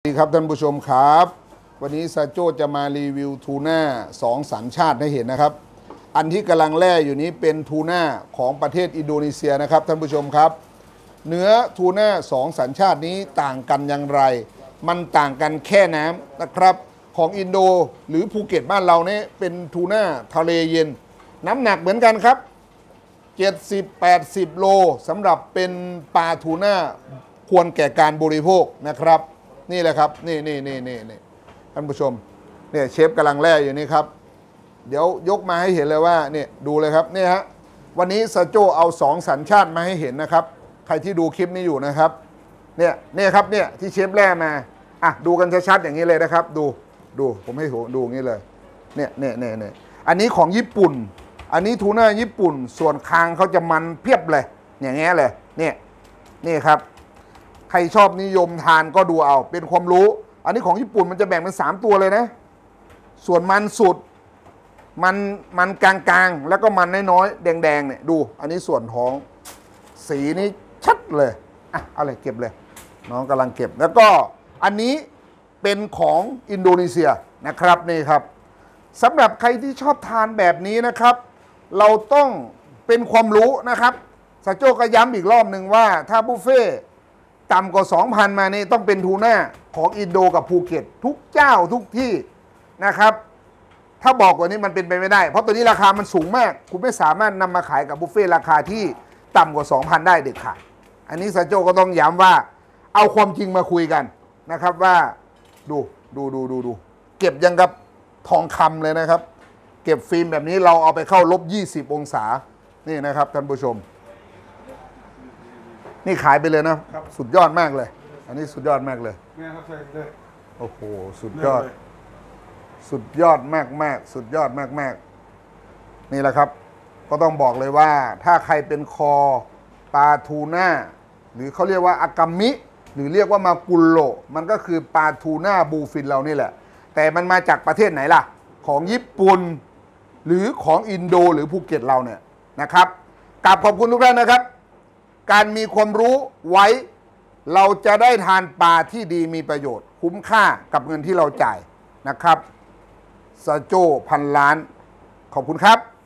สวัสดีครับท่านผู้ชมครับวันนี้ซาโจ้จะมารีวิวทูน่า2 สัญชาติให้เห็นนะครับอันที่กำลังแล่อยู่นี้เป็นทูน่าของประเทศอินโดนีเซียนะครับท่านผู้ชมครับเนื้อทูน่า2 สัญชาตินี้ต่างกันอย่างไรมันต่างกันแค่น้ำนะครับของอินโดหรือภูเก็ตบ้านเราเนี่ยเป็นทูน่าทะเลเย็นน้ำหนักเหมือนกันครับ70-80 โลสำหรับเป็นปลาทูน่าควรแก่การบริโภคนะครับนี่แหละครับนี่ท่านผู้ชมเนี่ยเชฟกำลังแล่อยู่นี่ครับเดี๋ยวยกมาให้เห็นเลยว่าเนี่ยดูเลยครับนี่ฮะวันนี้ซาโจเอา2 สัญชาติมาให้เห็นนะครับใครที่ดูคลิปนี้อยู่นะครับเนี่ยครับเนี่ยที่เชฟแล่มาอ่ะดูกันชัดๆอย่างนี้เลยนะครับดูผมให้ดูอย่างนี้เลยเนี่ยอันนี้ของญี่ปุ่นอันนี้ทูน่าญี่ปุ่นส่วนคางเขาจะมันเพียบเลยอย่างเงี้ยเลยนี่ครับใครชอบนิยมทานก็ดูเอาเป็นความรู้อันนี้ของญี่ปุ่นมันจะแบ่งเป็น3 ตัวเลยนะส่วนมันสุดมันกลางๆแล้วก็มันน้อยๆแดงๆเนี่ยดูอันนี้ส่วนท้องสีนี้ชัดเลยอ่ะเอาเลยเก็บเลยน้องกำลังเก็บแล้วก็อันนี้เป็นของอินโดนีเซียนะครับนี่ครับสำหรับใครที่ชอบทานแบบนี้นะครับเราต้องเป็นความรู้นะครับซาโจ้ก็ย้ำอีกรอบหนึ่งว่าถ้าบุฟเฟ่ต่ำกว่า 2,000 มานี่ต้องเป็นทูน่าของอินโดกับภูเก็ตทุกเจ้าทุกที่นะครับถ้าบอกกว่านี้มันเป็นไปไม่ได้เพราะตัวนี้ราคามันสูงมากคุณไม่สามารถนำมาขายกับบุฟเฟ่ราคาที่ต่ำกว่า 2,000 ได้เด็ดขาดอันนี้ซาโจ้ก็ต้องย้ำว่าเอาความจริงมาคุยกันนะครับว่าดูเก็บยังกับทองคำเลยนะครับเก็บฟิล์มแบบนี้เราเอาไปเข้าลบ20 องศานี่นะครับท่านผู้ชมนี่ขายไปเลยนะสุดยอดมากเลยอันนี้สุดยอดมากเลยโอ้โหสุดยอดมากสุดยอดมากนี่แหละครับก็ต้องบอกเลยว่าถ้าใครเป็นคอปลาทูน่าหรือเขาเรียกว่าอากามิหรือเรียกว่ามากุลโลมันก็คือปลาทูน่าบูฟินเรานี่แหละแต่มันมาจากประเทศไหนล่ะของญี่ปุ่นหรือของอินโดหรือภูเก็ตเราเนี่ยนะครับกราบขอบคุณทุกท่านนะครับการมีความรู้ไว้เราจะได้ทานปลาที่ดีมีประโยชน์คุ้มค่ากับเงินที่เราจ่ายนะครับซาโจ้พันล้านขอบคุณครับ